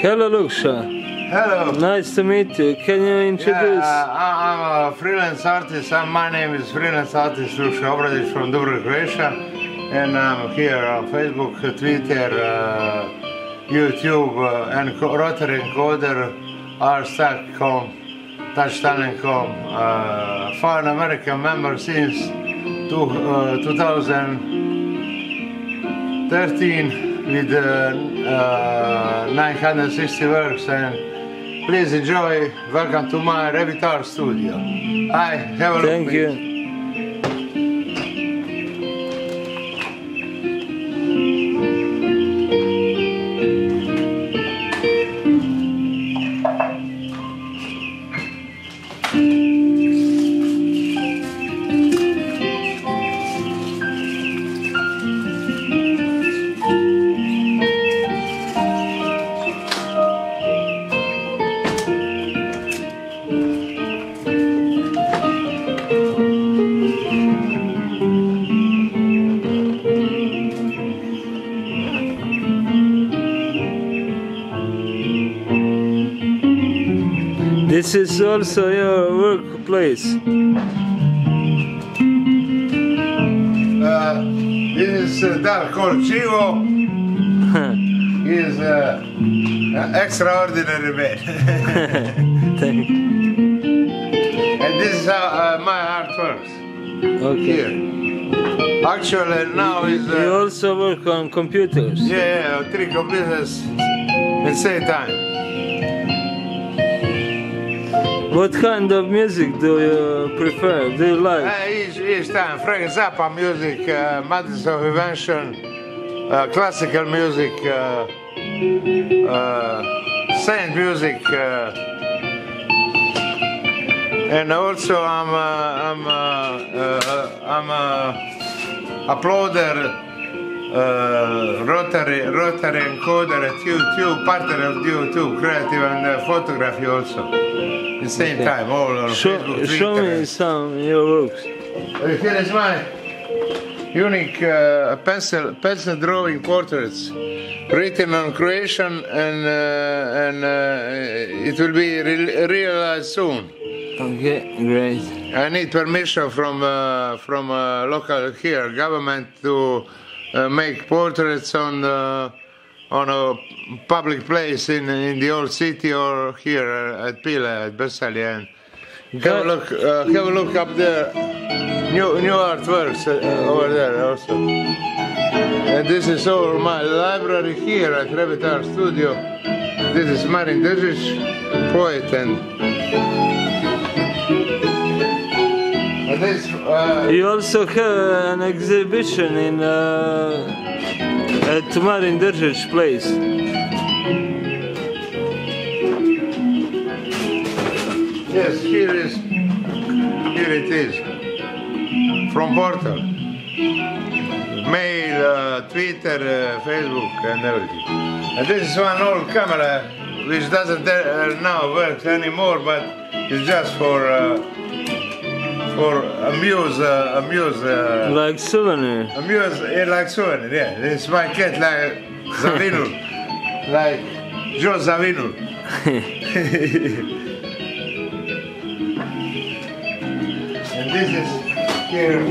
Hello, Lukša. Hello. Nice to meet you. Can you introduce? Yeah, I'm a freelance artist. My name is freelance artist Lukša Obradović from Dubrovnik, Croatia, and I'm here on Facebook, Twitter, YouTube, and Rotary Encoder, Artstack.com, Touchtalent.com. Foreign American member since 2013 with 960 works, and please enjoy. Welcome to my Revitar studio. Hi, have a look. Thank you. This is also your workplace. This is a dog called Đivo. He is an extraordinary man. Thank you. And this is how my art works. Okay. Here. Actually, now is. You also work on computers. Yeah, 3 computers at the same time. What kind of music do you prefer? Do you like? Each time, Frank Zappa music, methods of invention, classical music, saint music, and also I'm a uploader, Rotary Encoder at YouTube, partner of YouTube, creative and photography also. At the same time, all on Facebook, Twitter. Show me some of your works. Here is my unique pencil drawing portraits, written on Croatian, and it will be realized soon. Okay, great. I need permission from local here government to make portraits on a public place in the old city or here at Pila, at Besali, and have a look up there. New artworks over there also. And this is all my library here at Revitar Studio. This is Marin Dizić, poet, and this. You also have an exhibition in at Marin Dizić place. Yes, here it is. From Portal. Mail, Twitter, Facebook, and everything. And this is one old camera which doesn't now work anymore, but it's just for amuse. Like souvenir. Like souvenir, yeah. It's my cat, like Zavinul, like Joe Zavinul. And this is here.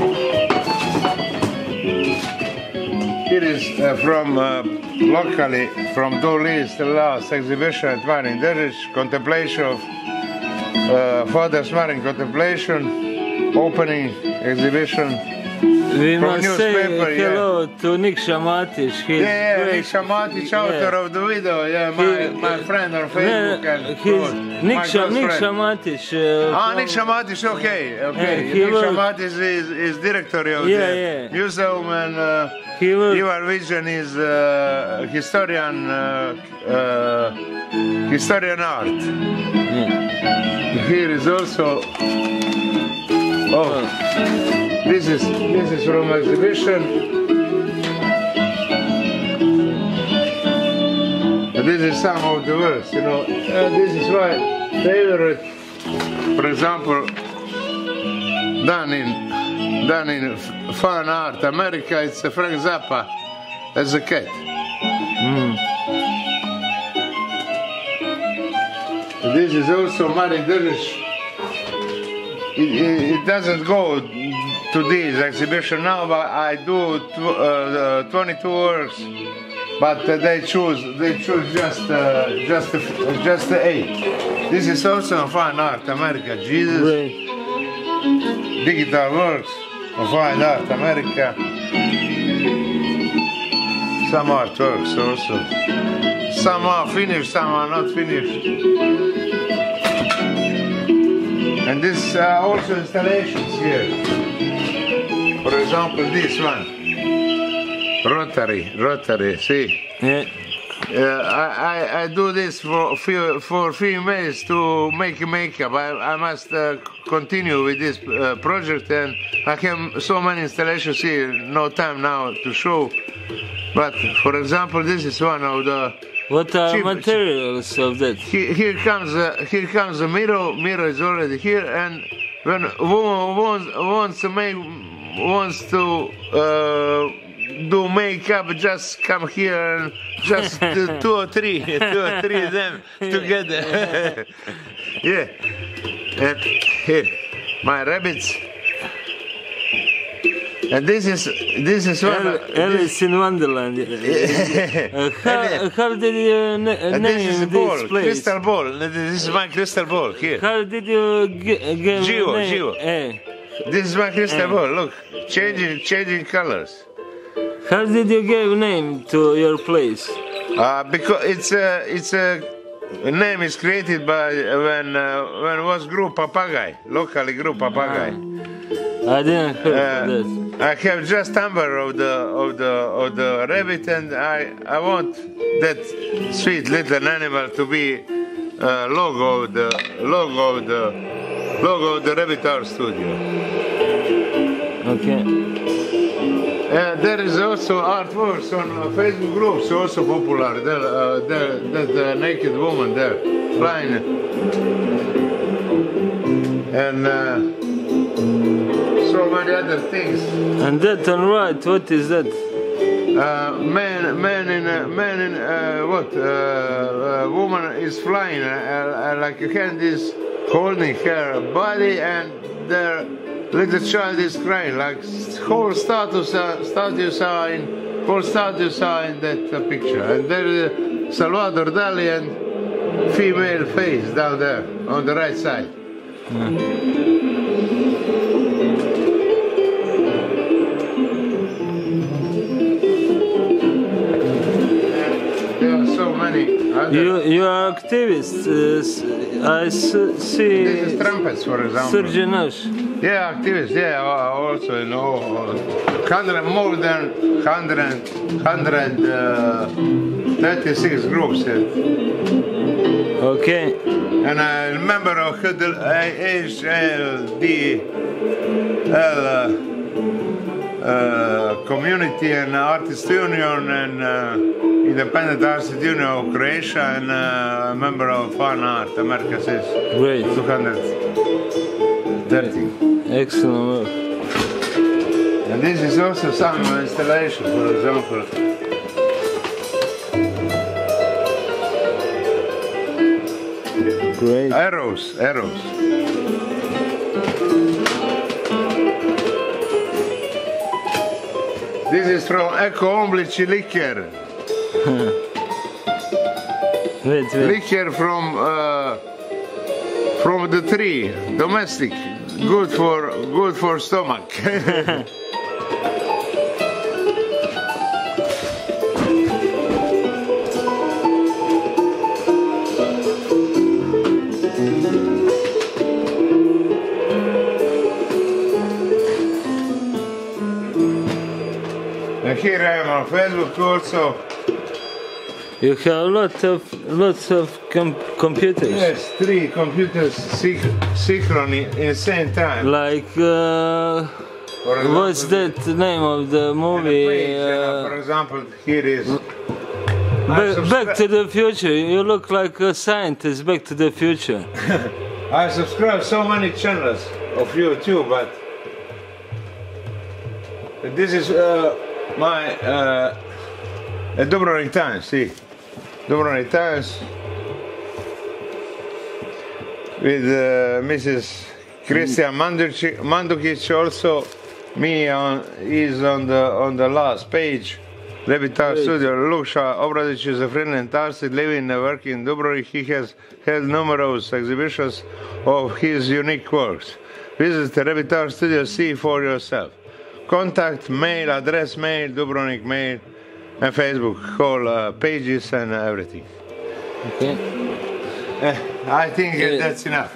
It is from locally from Dolis, the last exhibition at Marin Dizić, contemplation of Father's Marin contemplation, opening exhibition. We must say hello to Lukša Matić. Lukša Matić, author of the video, my friend on Facebook. Lukša Matić. Lukša Matić, okay. Lukša Matić is director of the museum, and Ivan Vision is historian art. Here is also. This is from exhibition. This is some of the works, you know. This is my favorite. For example, done in fine art. America, it's Frank Zappa as a cat. This is also Mari Držić. It doesn't go to this exhibition now, but I do 22 works. But they choose just 8. This is also fine art, America. Jesus, digital works of fine art, America. Some artworks also. Some are finished, some are not finished. And this also installations here. For example, this one. Rotary, see? Yeah. I do this for females to make makeup. I must continue with this project, and I have so many installations here, no time now to show. But for example, this is one of the What are materials of that? Here comes the mirror. Mirror is already here, and when a woman wants to do makeup, just come here and just do two or three of them together. Yeah. And here, my rabbits. And this is one. Alice in Wonderland. How did you name this place? Crystal ball. This is my crystal ball here. How did you give Đivo. This is my crystal ball. Look, changing colors. How did you give name to your place? Because it's a name is created by when was group Papagay, locally group Papagay. I didn't hear that. I have just number of the rabbit, and I want that sweet little animal to be logo of the Rabbit Art Studio. Okay. There is also artworks on Facebook groups, also popular. That naked woman there, flying, and so many other things. And that on right, what is that? Woman is flying, like a hand is holding her body, and their little child is crying. Like whole statues are in that picture. And there is Salvador Dali and female face down there on the right side. You are activists. I see. This is trumpets, for example. Surgeons. Yeah, activists. Yeah, also more than 136 groups. Okay. And I'm a member of HLDL community and artist union and independent artist union of Croatia, and a member of Fine Art America says. Great. 230. Excellent work. And this is also some installation, for example. Great. Arrows. This is from Eko Omblici liquor. Wait. Liquor from the tree, domestic, good for stomach. And here I am on Facebook also. You have lots of computers. Yes, 3 computers synchrony in the same time. Like, what's that name of the movie? For example, here is Back to the Future. You look like a scientist. Back to the Future. I subscribe so many channels of YouTube, but this is my Dubrovnik Times. See, Dubrovnik Times. with Mrs. Christian Mandukic. Also, me is on the last page. Rebitar Studio. Lukša Obradović is a freelance artist living and working in Dubrovnik. He has held numerous exhibitions of his unique works. Visit the Rebitar Studio, see for yourself. Contact, mail, address, mail, Dubrovnik mail, and Facebook, call pages and everything. Okay. I think that's enough.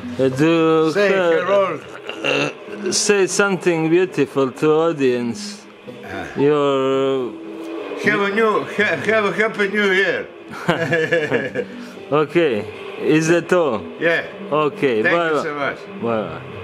Say something beautiful to audience. Have a happy new year. Okay, is that all? Yeah. Okay, Thank you so much. Bye.